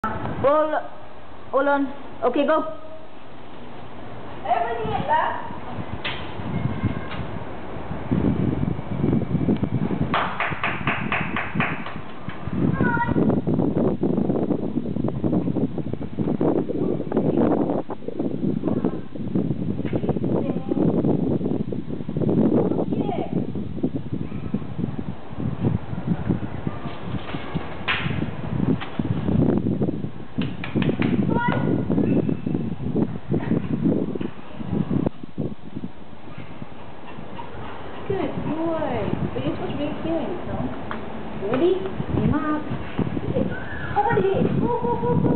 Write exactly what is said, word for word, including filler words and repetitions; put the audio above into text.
Hold, hold on. Okay, go. Everything is left. Good boy. But you're supposed to be kidding, so. Ready? Mark. Over here. Go, go, go, go.